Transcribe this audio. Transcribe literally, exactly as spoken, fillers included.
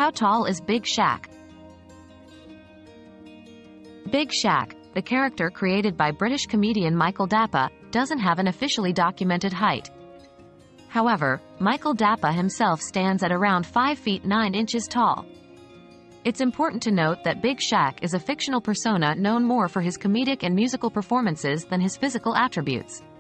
How tall is Big Shaq? Big Shaq, the character created by British comedian Michael Dapaah, doesn't have an officially documented height. However, Michael Dapaah himself stands at around five feet nine inches tall. It's important to note that Big Shaq is a fictional persona known more for his comedic and musical performances than his physical attributes.